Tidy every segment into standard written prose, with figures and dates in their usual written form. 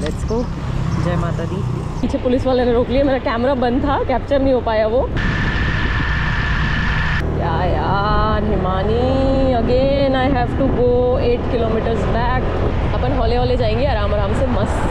Let's go. जय माता दी। पीछे पुलिस वाले ने रोक लिया, मेरा कैमरा बंद था, कैप्चर नहीं हो पाया वो। क्या यार Himani, again I have to go 8 kilometres back. अपन हौले हौले जाएंगे आराम आराम से, मस्त।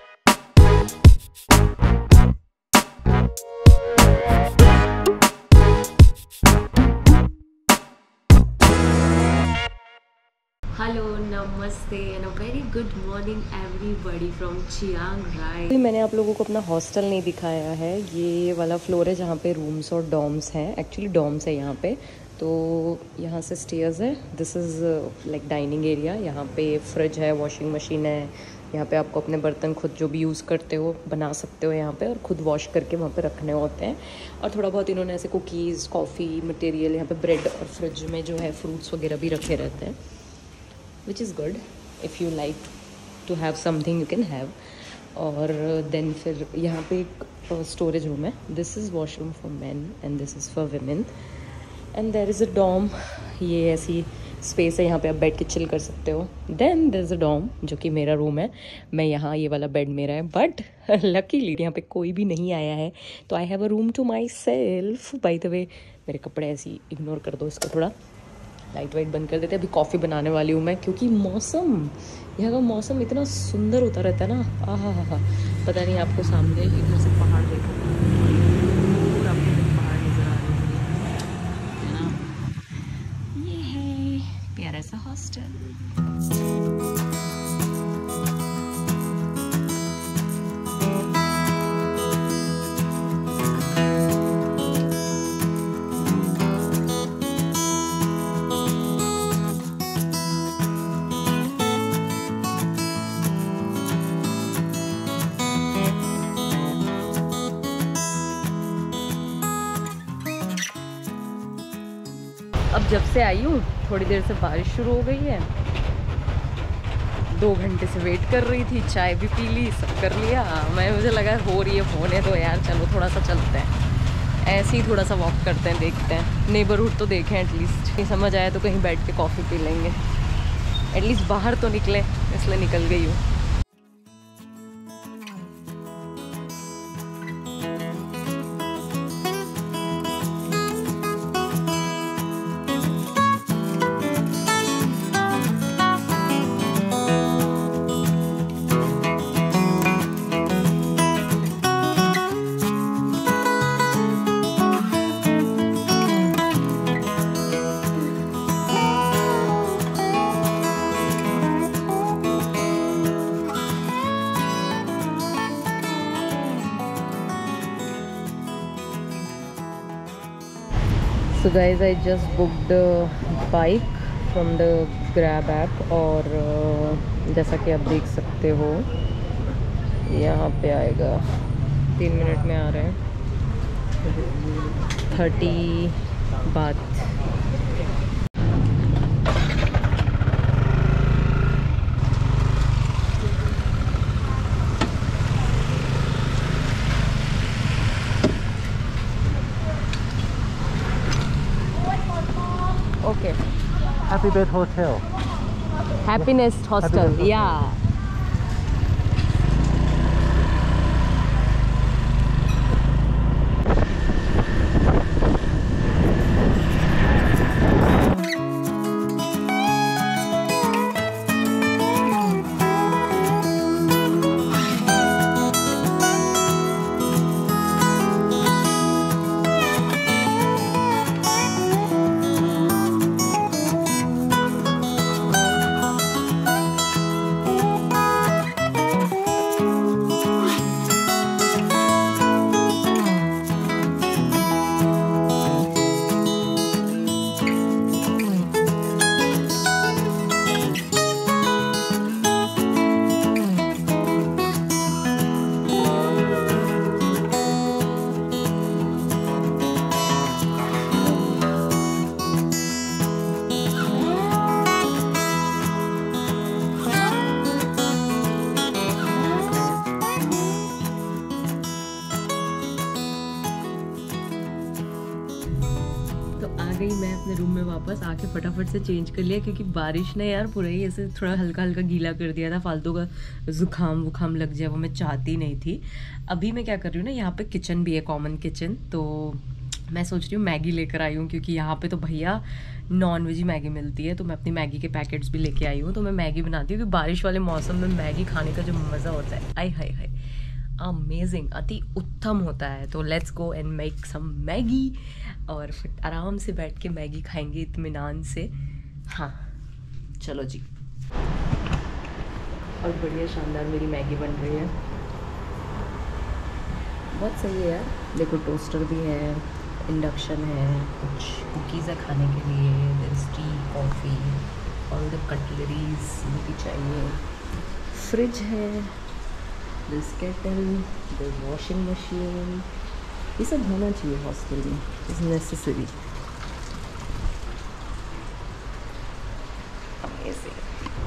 हेलो नमस्ते and a very good morning everybody from Chiang Rai. मैंने आप लोगों को अपना हॉस्टल नहीं दिखाया है। ये वाला फ्लोर है जहाँ पे रूम्स और डॉर्म्स हैं। एक्चुअली डॉर्म्स है यहाँ पे। तो यहाँ से स्टेयर्स है। This is like dining area. यहाँ पे फ्रिज है, वॉशिंग मशीन है। यहाँ पे आपको अपने बर्तन खुद जो भी यूज़ करते हो बना सकते हो यहाँ पे, और खुद वॉश करके वहाँ पे रखने होते हैं। और थोड़ा बहुत इन्होंने ऐसे कुकीज़, कॉफ़ी मटेरियल, यहाँ पे ब्रेड, और फ्रिज में जो है फ्रूट्स वगैरह भी रखे रहते हैं, which is good if you like to have something you can have. और देन फिर यहाँ पे एक स्टोरेज रूम है। This is washroom for men and this is for women and there is a dorm. ये ऐसी स्पेस है, यहाँ पे आप बैठ के चिल कर सकते हो। Then there is a dorm जो कि मेरा रूम है। मैं यहाँ, ये वाला बेड मेरा है, बट लकीली यहाँ पे कोई भी नहीं आया है, तो I have a room to myself. By the way मेरे कपड़े ऐसे ही इग्नोर कर दो, इसको थोड़ा लाइट वाइट बंद कर देते हैं। अभी कॉफ़ी बनाने वाली हूँ मैं, क्योंकि मौसम, यहाँ का मौसम इतना सुंदर होता रहता है ना। आहा हा हा। पता नहीं आपको सामने इधर से पहाड़ देखो, दूर आपको पहाड़ नज़र आ रहे हैं ना। ये है प्यारा सा हॉस्टल। अब जब से आई हूँ थोड़ी देर से बारिश शुरू हो गई है। 2 घंटे से वेट कर रही थी, चाय भी पी ली, सब कर लिया। मुझे लगा हो रही है, होने दो यार, चलो थोड़ा सा चलते हैं, ऐसे ही थोड़ा सा वॉक करते हैं, देखते हैं नेबरहुड तो देखें एटलीस्ट। नहीं समझ आया तो कहीं बैठ के कॉफ़ी पी लेंगे, एटलीस्ट बाहर तो निकले, इसलिए निकल गई हूँ। So guys, I just booked a bike from the Grab app, और जैसा कि आप देख सकते हो यहाँ पे आएगा, 3 मिनट में आ रहे हैं। 30 बात। Okay. Happy Bed Hotel. Happiness Hostel. Happiness Yeah. अपने रूम में वापस आके फटाफट से चेंज कर लिया, क्योंकि बारिश ने यार पूरा ही ऐसे थोड़ा हल्का हल्का गीला कर दिया था, फालतू का जुकाम वुकाम लग जाए वो मैं चाहती नहीं थी। अभी मैं क्या कर रही हूँ ना, यहाँ पे किचन भी है, कॉमन किचन, तो मैं सोच रही हूँ मैगी लेकर आई हूँ, क्योंकि यहाँ पे तो भैया नॉन वेजी मैगी मिलती है, तो मैं अपनी मैगी के पैकेट्स भी लेके आई हूँ। तो मैं मैगी बनाती हूँ, क्योंकि बारिश वाले मौसम में मैगी खाने का जो मज़ा होता है, आय हाय हाय, अमेजिंग, अति उत्तम होता है। तो let's go and make some Maggi, और फिर आराम से बैठ के मैगी खाएंगे इत्मीनान से। हाँ चलो जी। और बढ़िया शानदार मेरी मैगी बन रही है, बहुत सही है यार। देखो टोस्टर भी है, इंडक्शन है, कुछ कुकीज़ है खाने के लिए, there is tea, coffee, all the cutleries भी चाहिए, फ्रिज है, this kettle, the washing machine, ये सब होना चाहिए हॉस्टल में, इज़ नेसेसरी। अमेजिंग।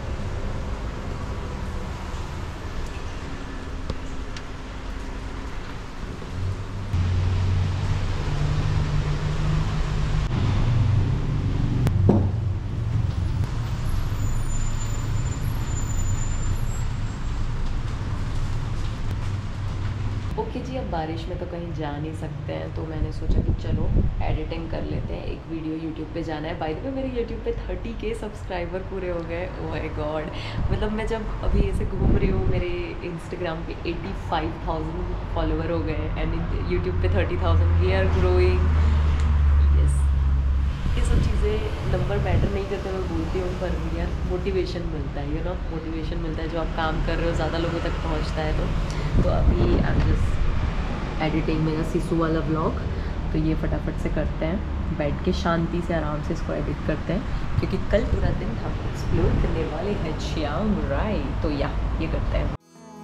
ओके जी, अब बारिश में तो कहीं जा नहीं सकते हैं, तो मैंने सोचा कि चलो एडिटिंग कर लेते हैं, एक वीडियो यूट्यूब पे जाना है। बाय द वे मेरे यूट्यूब पे 30K सब्सक्राइबर पूरे हो गए। ओह माय गॉड, मतलब मैं जब अभी ऐसे घूम रही हूँ, मेरे इंस्टाग्राम पे 85,000 फॉलोवर हो गए, एंड यूट्यूब पे 30,000। We are growing. यस, ये सब चीज़ें नंबर मैटर नहीं करते, मैं बोलती हूँ, पर यार मोटिवेशन मिलता है, यू नो, मोटिवेशन मिलता है जो आप काम कर रहे हो ज़्यादा लोगों तक पहुँचता है। तो अभी आई एम जस्ट एडिटिंग मेरा सिसु वाला व्लॉग, तो ये फटाफट से करते हैं, बैठ के शांति से आराम से इसको एडिट करते हैं, क्योंकि कल पूरा दिन हम एक्सप्लोर करने वाले हैं चियांग राई। तो ये करते हैं।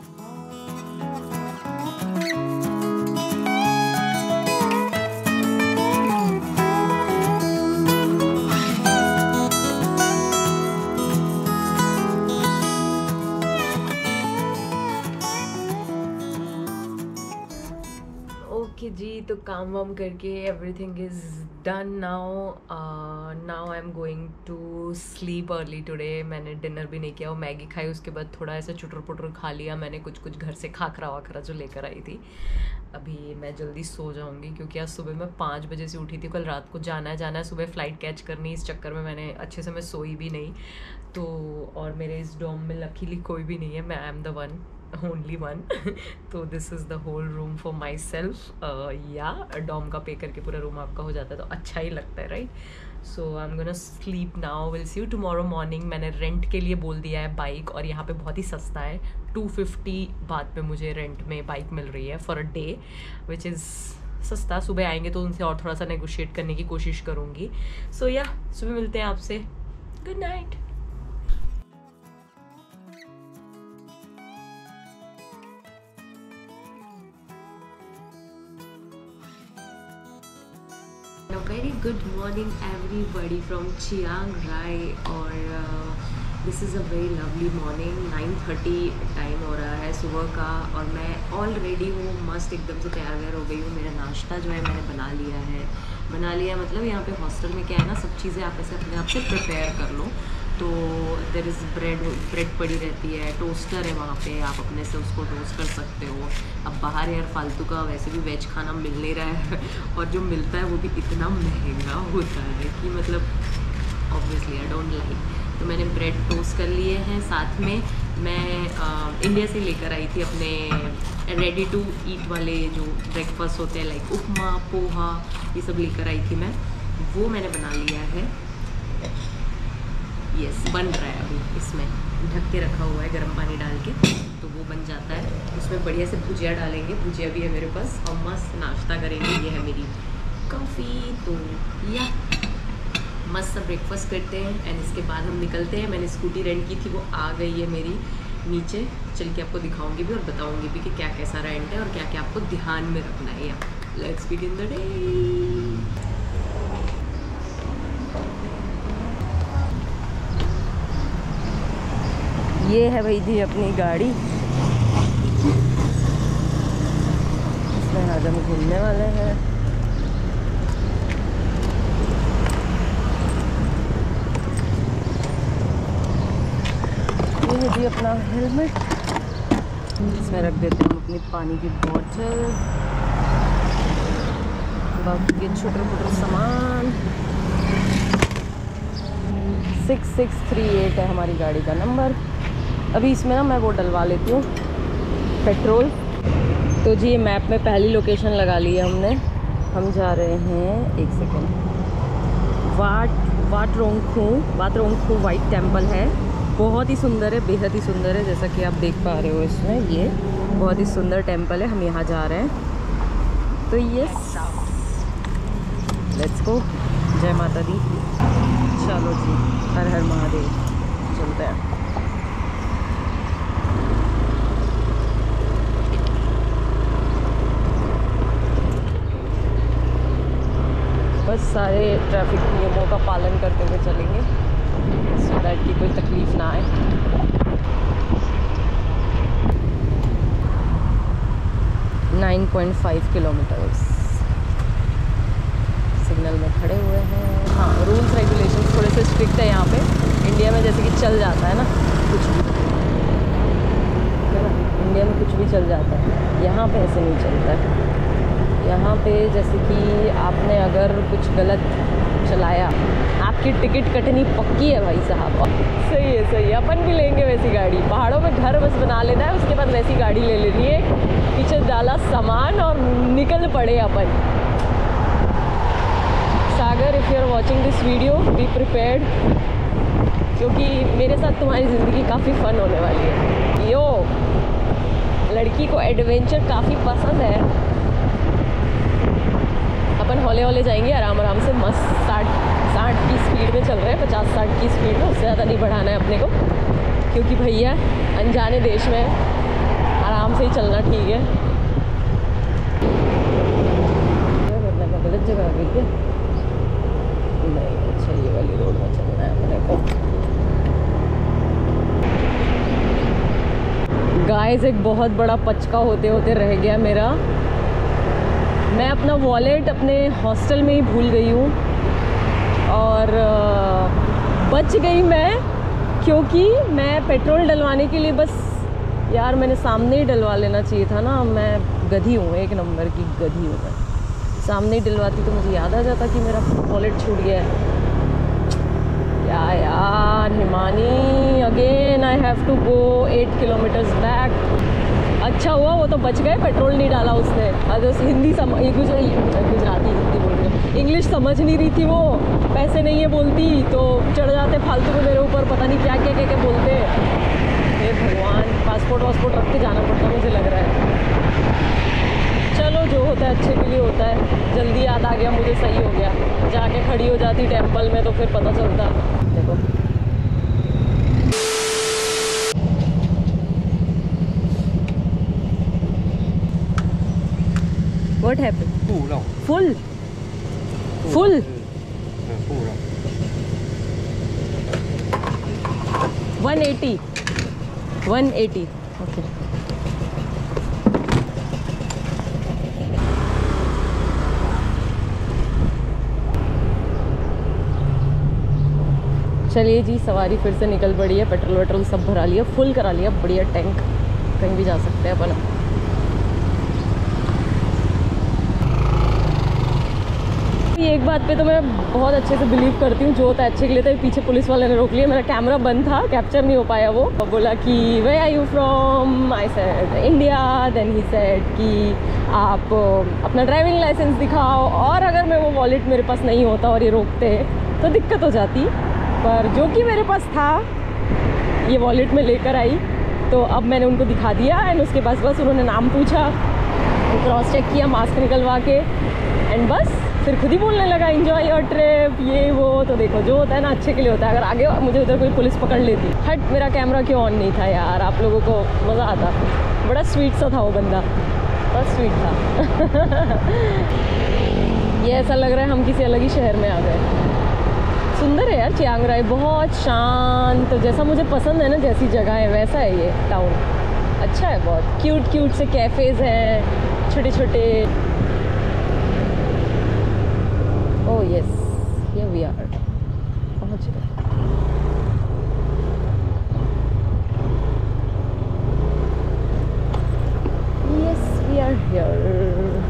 ओके जी, तो काम वाम करके everything is done now I am going to sleep early today. मैंने डिनर भी नहीं किया, वो मैगी खाई, उसके बाद थोड़ा ऐसा चुटर पुटर खा लिया मैंने, कुछ घर से खाखरा वाखरा जो लेकर आई थी। अभी मैं जल्दी सो जाऊंगी, क्योंकि आज सुबह मैं 5 बजे से उठी थी, कल रात को जाना है सुबह फ़्लाइट कैच करनी, इस चक्कर में मैंने अच्छे से मैं सोई भी नहीं। तो और मेरे इस डॉम में लकीली कोई भी नहीं है, मैं I am the one, only one। तो this is the whole room for myself. या डॉम का पे करके पूरा रूम आपका हो जाता है, तो अच्छा ही लगता है, right. So I am gonna sleep now, will see you tomorrow morning. मैंने रेंट के लिए बोल दिया है बाइक, और यहाँ पे बहुत ही सस्ता है, 250 बात पे मुझे रेंट में बाइक मिल रही है for a day, which is सस्ता। सुबह आएंगे तो उनसे और थोड़ा सा नेगोशिएट करने की कोशिश करूँगी। सो या सुबह मिलते हैं आपसे, good night. Very good morning everybody from Chiang Rai, और this is a very lovely morning. 9:30 time हो रहा है सुबह का, और मैं ऑलरेडी हूँ मस्त एकदम से तैयार वैयार हो गई हूँ। मेरा नाश्ता जो है मैंने बना लिया मतलब यहाँ पे हॉस्टल में क्या है ना, सब चीज़ें आप ऐसे अपने आप से प्रिपेयर कर लो। तो देर इज़ ब्रेड पड़ी रहती है, टोस्टर है वहाँ पे, आप अपने से उसको टोस्ट कर सकते हो। अब बाहर यार फालतू का वैसे भी वेज खाना मिल नहीं रहा है और जो मिलता है वो भी इतना महंगा होता है कि मतलब ऑब्वियसली आई डोंट लाइक। तो मैंने ब्रेड टोस्ट कर लिए हैं, साथ में मैं इंडिया से लेकर आई थी अपने रेडी टू ईट वाले जो ब्रेकफास्ट होते हैं, लाइक उपमा, पोहा, ये सब लेकर आई थी मैं, वो मैंने बना लिया है। यस, बन रहा है अभी, इसमें ढक के रखा हुआ है गर्म पानी डाल के, तो वो बन जाता है। उसमें बढ़िया से भुजिया डालेंगे, भुजिया भी है मेरे पास, और मस्त नाश्ता करेंगे। ये है मेरी कॉफ़ी। तो या मस्त सा ब्रेकफास्ट करते हैं, एंड इसके बाद हम निकलते हैं। मैंने स्कूटी रेंट की थी, वो आ गई है मेरी नीचे, चल के आपको दिखाऊंगी भी और बताऊंगी भी कि क्या कैसा रेंट है और क्या क्या आपको ध्यान में रखना है। या लेट्स बिगिन द डे। ये है भाई जी अपनी गाड़ी, इसमें आज हम घूमने वाले हैं। जी अपना हेलमेट, इसमें रख देते हैं हम अपनी पानी की बोतल, बाकी के छोटे मोटे सामान। 6638 है हमारी गाड़ी का नंबर। अभी इसमें ना मैं वो डलवा लेती हूँ पेट्रोल। तो जी ये मैप में पहली लोकेशन लगा ली है हमने। हम जा रहे हैं, एक सेकेंड, वाटरोंगखू वाइट टेम्पल है। बहुत ही सुंदर है, बेहद ही सुंदर है, जैसा कि आप देख पा रहे हो इसमें। ये बहुत ही सुंदर टेम्पल है, हम यहाँ जा रहे हैं। तो ये लेट्स गो, जय माता दी। चलो जी, हर हर महादेव, चलते हैं। बस सारे ट्रैफिक नियमों का पालन करते हुए चलेंगे, सो दैट की कोई तकलीफ ना आए। नाइन 9.5 किलोमीटर्स सिग्नल में खड़े हुए हैं। हाँ, रूल्स रेगुलेशंस थोड़े से स्ट्रिक्ट है यहाँ पे। इंडिया में जैसे कि चल जाता है ना कुछ भी, इंडिया में कुछ भी चल जाता है, यहाँ पे ऐसे नहीं चलता है। यहाँ पे जैसे कि आपने अगर कुछ गलत चलाया, आपकी टिकट कटनी पक्की है भाई साहब। सही है, सही है, अपन भी लेंगे वैसी गाड़ी। पहाड़ों में घर बस बना लेना है, उसके बाद वैसी गाड़ी ले लेनी है, पीछे डाला सामान और निकल पड़े अपन। Sagar, if you are watching this video, be prepared, क्योंकि मेरे साथ तुम्हारी ज़िंदगी काफ़ी फ़न होने वाली है। यो, लड़की को एडवेंचर काफ़ी पसंद है। अपन हौले हौले जाएंगे, आराम आराम से, मस्त 60 की स्पीड में चल रहे हैं, 50-60 की स्पीड में, उससे ज़्यादा नहीं बढ़ाना है अपने को, क्योंकि भैया अनजाने देश में आराम से ही चलना ठीक है। मैं गलत जगह आ गई क्या? नहीं, अच्छा ये वाली रोड में चलना है अपने को। गाइस, एक बहुत बड़ा पचका होते होते रह गया मेरा। मैं अपना वॉलेट अपने हॉस्टल में ही भूल गई हूँ और बच गई मैं, क्योंकि मैं पेट्रोल डलवाने के लिए बस, यार मैंने सामने ही डलवा लेना चाहिए था ना। मैं गधी हूँ, एक नंबर की गधी हूँ मैं। सामने ही डलवाती तो मुझे याद आ जाता कि मेरा वॉलेट छूट गया है। क्या यार Himani, again I have to go 8 kilometres back. अच्छा हुआ वो तो बच गए, पेट्रोल नहीं डाला उसने। अगर हिंदी गुजराती हिंदी बोल रही हूँ, इंग्लिश समझ नहीं रही थी वो, पैसे नहीं है बोलती तो चढ़ जाते फालतू में मेरे ऊपर, पता नहीं क्या क्या क्या क्या बोलते। हे भगवान, पासपोर्ट वासपोर्ट रख के जाना पड़ता मुझे लग रहा है। चलो जो होता है अच्छे के लिए होता है। जल्दी याद आ गया मुझे, सही हो गया। जाके खड़ी हो जाती टेम्पल में तो फिर पता चलता। देखो What happened? Full? Full? Full. 180. 180. Okay. चलिए जी, सवारी फिर से निकल पड़ी है। पेट्रोल वेट्रोल सब भरा लिया, फुल करा लिया, बढ़िया टैंक, कहीं भी जा सकते हैं अपन। ये एक बात पे तो मैं बहुत अच्छे से बिलीव करती हूँ, जो होता है अच्छे के लिए। तो पीछे पुलिस वाले ने रोक लिया, मेरा कैमरा बंद था, कैप्चर नहीं हो पाया वो। बोला कि where are you from? I said India. Then he said कि आप अपना ड्राइविंग लाइसेंस दिखाओ, और अगर मैं वो वॉलेट मेरे पास नहीं होता और ये रोकते तो दिक्कत हो जाती। पर जो कि मेरे पास था, ये वॉलेट में लेकर आई, तो अब मैंने उनको दिखा दिया। एंड उसके पास बस उन्होंने नाम पूछा, क्रॉस चेक किया मास्क निकलवा के, एंड बस फिर खुद ही बोलने लगा एंजॉय योर ट्रिप, ये वो। तो देखो जो होता है ना अच्छे के लिए होता है। अगर आगे मुझे उधर कोई पुलिस पकड़ लेती, हट, मेरा कैमरा क्यों ऑन नहीं था यार, आप लोगों को मज़ा आता। बड़ा स्वीट सा था वो बंदा, बड़ा स्वीट था। ये ऐसा लग रहा है हम किसी अलग ही शहर में आ गए। सुंदर है यार चियांग राय, बहुत शांत, जैसा मुझे पसंद है ना, जैसी जगह है वैसा है ये टाउन। अच्छा है, बहुत क्यूट क्यूट से कैफ़ेज़ हैं, छोटे छोटे। Oh yes, here we are, पहुँच गए। here.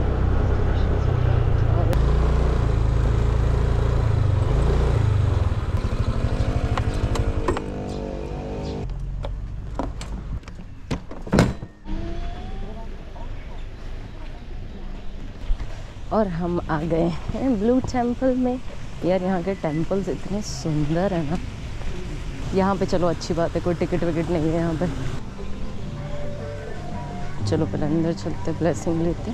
और हम आ गए हैं ब्लू टेम्पल में। यार यहाँ के टेम्पल्स इतने सुंदर है ना। यहाँ पे चलो अच्छी बात है, कोई टिकट विकेट नहीं है यहाँ पे। चलो पहले अंदर चलते, ब्लेसिंग लेते।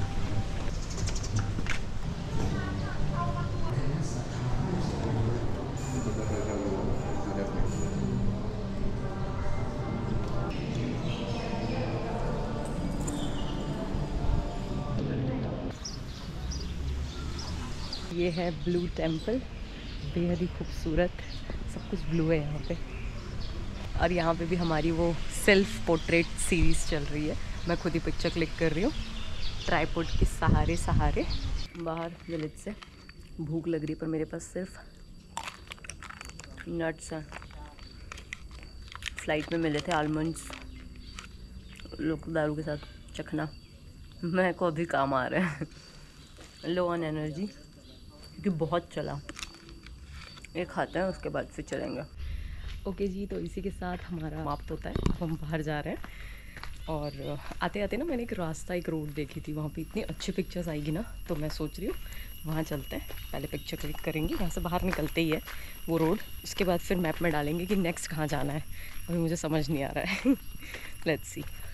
ये है ब्लू टेम्पल, बेहद ही खूबसूरत, सब कुछ ब्लू है यहाँ पे। और यहाँ पे भी हमारी वो सेल्फ पोर्ट्रेट सीरीज़ चल रही है। मैं खुद ही पिक्चर क्लिक कर रही हूँ ट्राइपॉड के सहारे बाहर विलेज से। भूख लग रही है पर मेरे पास सिर्फ नट्स हैं। फ्लाइट में मिले थे आलमंड्स, लोग दारू के साथ चखना। मैं को अभी काम आ रहा है, लो ऑन एनर्जी क्योंकि बहुत चला। ये खाते हैं उसके बाद फिर चलेंगे। ओके जी, तो इसी के साथ हमारा समाप्त होता है। अब हम बाहर जा रहे हैं और आते आते ना मैंने एक रास्ता, एक रोड देखी थी, वहाँ पे इतनी अच्छी पिक्चर्स आएगी ना, तो मैं सोच रही हूँ वहाँ चलते हैं। पहले पिक्चर क्लिक करेंगे, यहाँ से बाहर निकलते ही है वो रोड, उसके बाद फिर मैप में डालेंगे कि नेक्स्ट कहाँ जाना है। अभी मुझे समझ नहीं आ रहा है। लेट्स सी।